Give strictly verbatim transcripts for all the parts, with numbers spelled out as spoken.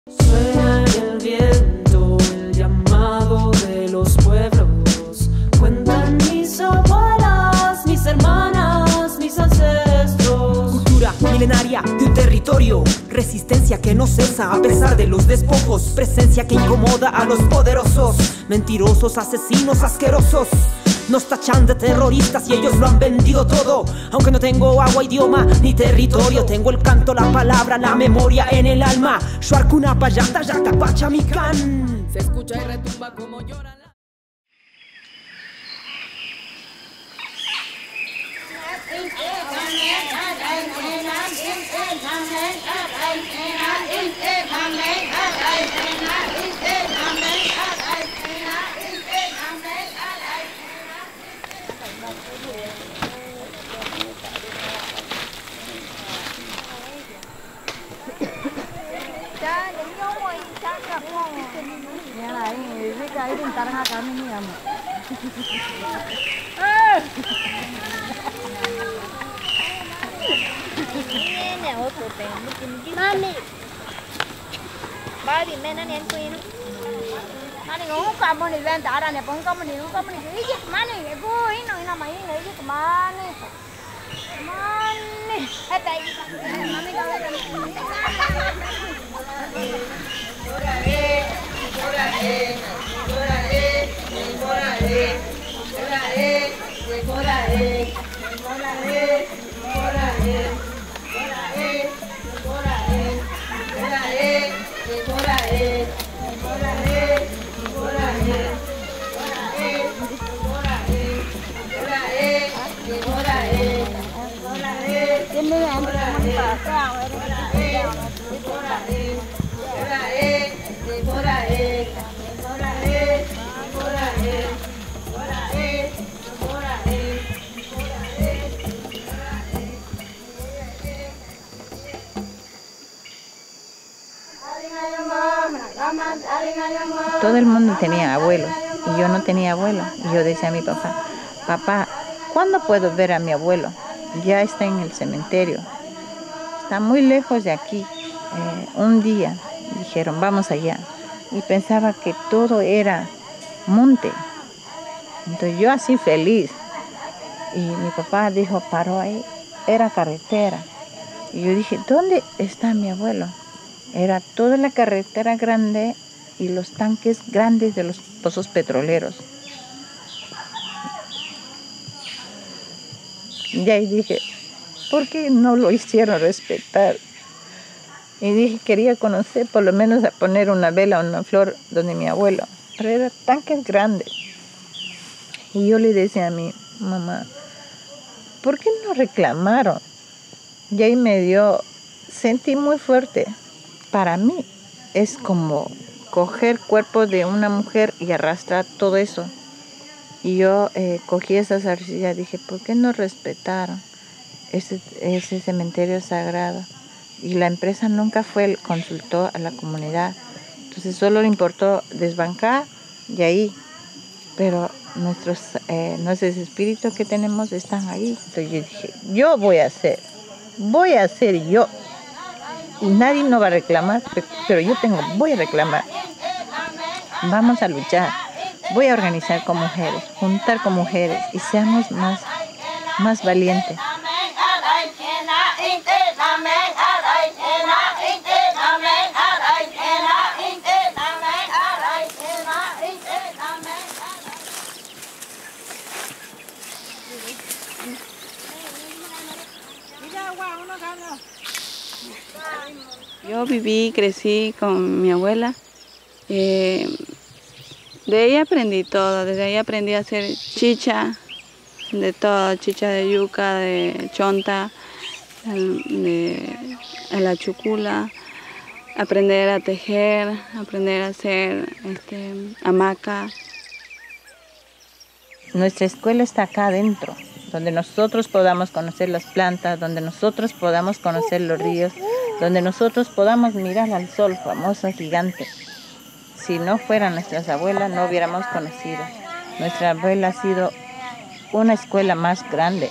Suena el viento, el llamado de los pueblos. Cuentan mis abuelas, mis hermanas, mis ancestros. Cultura milenaria de un territorio. Resistencia que no cesa a pesar de los despojos. Presencia que incomoda a los poderosos. Mentirosos, asesinos, asquerosos. Nos tachan de terroristas y ellos lo han vendido todo. Aunque no tengo agua, idioma ni territorio, tengo el canto, la palabra, la memoria en el alma. Shuarkuna payata yaka pachamikan. Se escucha y retumba como llora la... Mami, ba thì mẹ nó nén quên nó này ngủ cả một này lên trả ra này bông có một này có một này cái gì mà này cái vui nó nó mày này cái mà này mà này hết tay mami đâu đây Todo el mundo tenía abuelos y yo no tenía abuelo. Y yo decía a mi papá, papá, ¿cuándo puedo ver a mi abuelo? Ya está en el cementerio, está muy lejos de aquí. Eh, un día dijeron, vamos allá. Y pensaba que todo era monte. Entonces yo así feliz. Y mi papá dijo, paró ahí, era carretera. Y yo dije, ¿dónde está mi abuelo? Era toda la carretera grande y los tanques grandes de los pozos petroleros. Y ahí dije, ¿por qué no lo hicieron respetar? Y dije, quería conocer, por lo menos a poner una vela o una flor donde mi abuelo. Pero eran tanques grandes. Y yo le decía a mi mamá, ¿por qué no reclamaron? Y ahí me dio, sentí muy fuerte. Para mí es como coger cuerpo de una mujer y arrastrar todo eso. Y yo eh, cogí esas arcillas y dije, ¿por qué no respetaron ese, ese cementerio sagrado? Y la empresa nunca fue, consultó a la comunidad. Entonces solo le importó desbancar y ahí. Pero nuestros, eh, nuestros espíritus que tenemos están ahí. Entonces yo dije, yo voy a hacer, voy a hacer yo. Y nadie no va a reclamar, pero yo tengo, voy a reclamar. Vamos a luchar. Voy a organizar con mujeres, juntar con mujeres y seamos más, más valientes. Yo viví, crecí con mi abuela. Eh, de ella aprendí todo, desde ahí aprendí a hacer chicha, de todo, chicha de yuca, de chonta, de, de la chucula, aprender a tejer, aprender a hacer este, hamaca. Nuestra escuela está acá adentro, donde nosotros podamos conocer las plantas, donde nosotros podamos conocer los ríos, donde nosotros podamos mirar al sol famoso, gigante. Si no fueran nuestras abuelas, no hubiéramos conocido. Nuestra abuela ha sido una escuela más grande.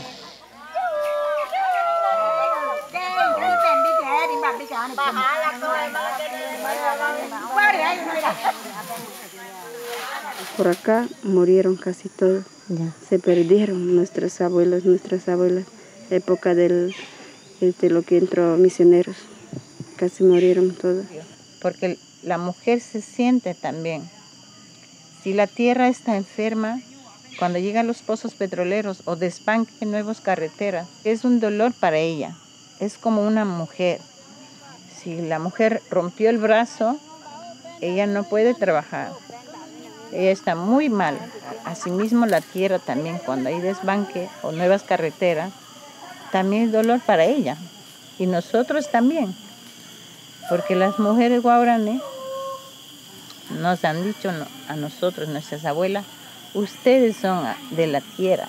por acá murieron casi todos. Ya. Se perdieron nuestros abuelos, nuestras abuelas, época del, de lo que entró misioneros, casi murieron todos. Porque la mujer se siente también. Si la tierra está enferma, cuando llegan los pozos petroleros o desbanquen nuevas carreteras, es un dolor para ella. Es como una mujer. Si la mujer rompió el brazo, ella no puede trabajar. Ella está muy mal. Asimismo la tierra también, cuando hay desbanque o nuevas carreteras, también es dolor para ella. Y nosotros también. Porque las mujeres guaraní nos han dicho a nosotros, nuestras abuelas, ustedes son de la tierra.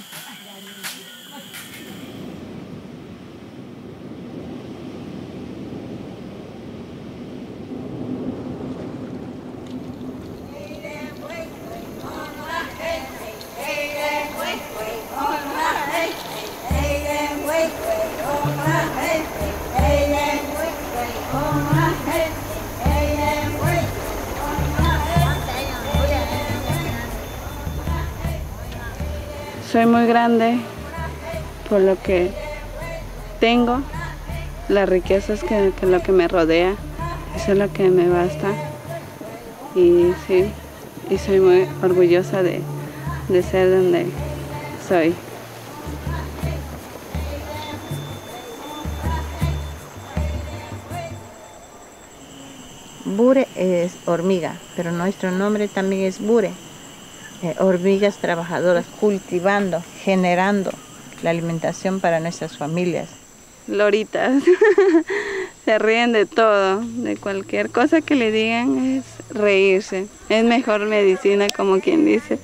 Soy muy grande por lo que tengo, las riquezas que, que lo que me rodea, eso es lo que me basta. Y sí, y soy muy orgullosa de, de ser donde soy. Bure es hormiga, pero nuestro nombre también es Bure. Eh, hormigas trabajadoras, cultivando, generando la alimentación para nuestras familias. Loritas, se ríen de todo, de cualquier cosa que le digan es reírse. Es mejor medicina, como quien dice.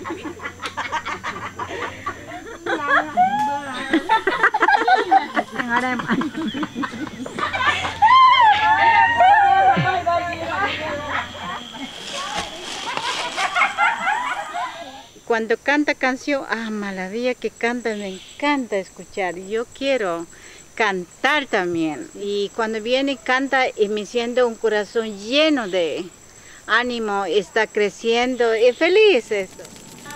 Cuando canta canción, ah, maravilla que canta, me encanta escuchar. Yo quiero cantar también. Y cuando viene y canta, y me siento un corazón lleno de ánimo, está creciendo y feliz esto.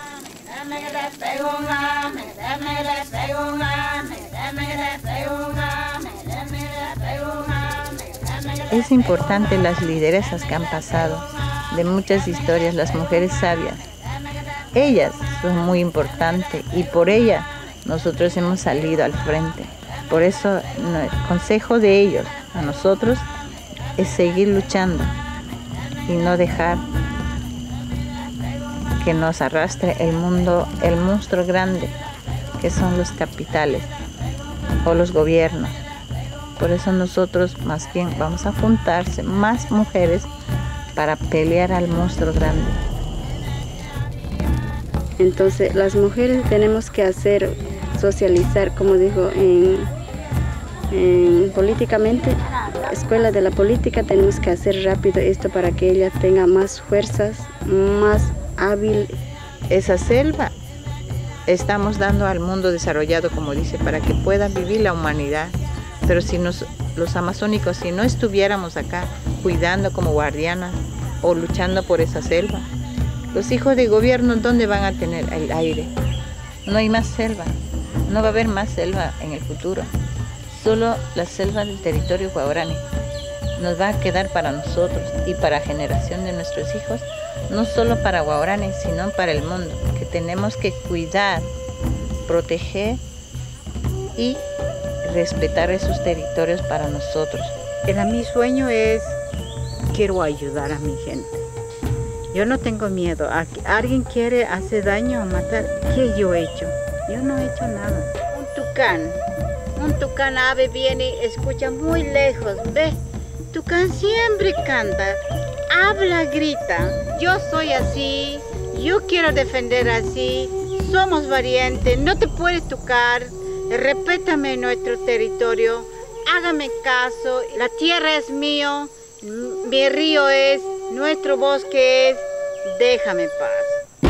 Es importante las lideresas que han pasado, de muchas historias, las mujeres sabias. Ellas son muy importantes y por ellas nosotros hemos salido al frente. Por eso el consejo de ellos a nosotros es seguir luchando y no dejar que nos arrastre el mundo, el monstruo grande que son los capitales o los gobiernos. Por eso nosotros más bien vamos a juntarse más mujeres para pelear al monstruo grande. Entonces las mujeres tenemos que hacer, socializar, como dijo, en, en políticamente, escuela de la política, tenemos que hacer rápido esto para que ella tenga más fuerzas, más hábil. Esa selva estamos dando al mundo desarrollado, como dice, para que pueda vivir la humanidad. Pero si nos, los amazónicos, si no estuviéramos acá cuidando como guardianas o luchando por esa selva, los hijos de gobierno, ¿dónde van a tener el aire? No hay más selva, no va a haber más selva en el futuro. Solo la selva del territorio guaraní nos va a quedar para nosotros y para la generación de nuestros hijos, no solo para guaraní, sino para el mundo, que tenemos que cuidar, proteger y respetar esos territorios para nosotros. Era mi sueño es, quiero ayudar a mi gente. Yo no tengo miedo. A que alguien quiere hacer daño o matar, ¿qué yo he hecho? Yo no he hecho nada. Un tucán, un tucán ave viene, escucha muy lejos, ve, tucán siempre canta, habla, grita. Yo soy así, yo quiero defender así, somos valientes, no te puedes tocar, respétame nuestro territorio, hágame caso, la tierra es mío, mi río es, nuestro bosque es, déjame paz.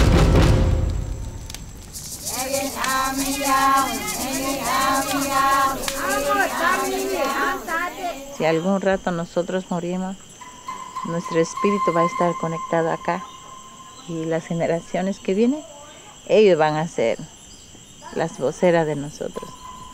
Si algún rato nosotros morimos, nuestro espíritu va a estar conectado acá Y las generaciones que vienen, ellos van a ser las voceras de nosotros.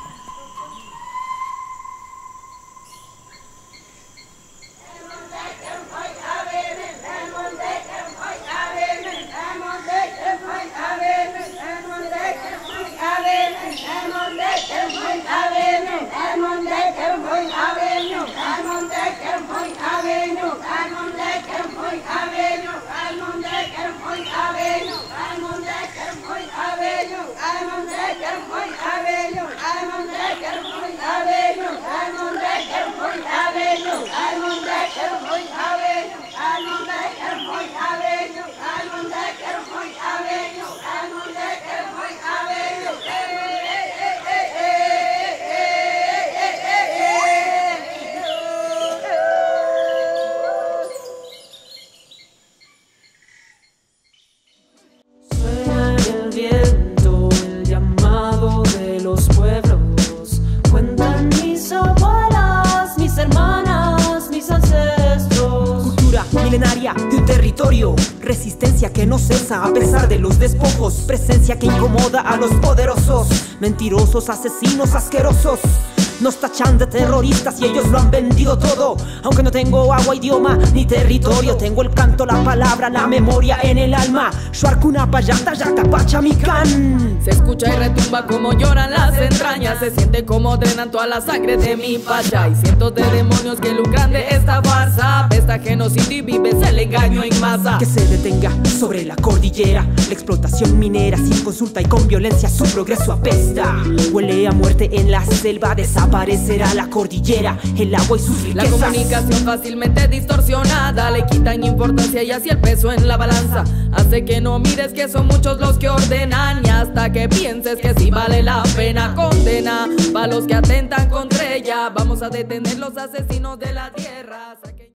De un territorio, resistencia que no cesa a pesar de los despojos, presencia que incomoda a los poderosos, mentirosos, asesinos, asquerosos. Nos tachan de terroristas y ellos lo han vendido todo. Aunque no tengo agua, idioma ni territorio, tengo el canto, la palabra, la memoria en el alma. Shuarkuna payata yaka pachamican. Se escucha y retumba como lloran las entrañas. Se siente como drenan toda la sangre de mi pacha. Y cientos de demonios que lucran de esta farsa. Pesta genocidio y vives el engaño en masa. Que se detenga sobre la cordillera la explotación minera sin consulta y con violencia su progreso apesta. Huele a muerte en la selva, desaparecerá la cordillera, el agua y sus riquezas. La comunicación fácilmente distorsionada le quitan importancia y así el peso en la balanza hace que no mires que son muchos los que ordenan y hasta que pienses que sí vale la pena. Condena para los que atentan contra ella. Vamos a detener los asesinos de la tierra.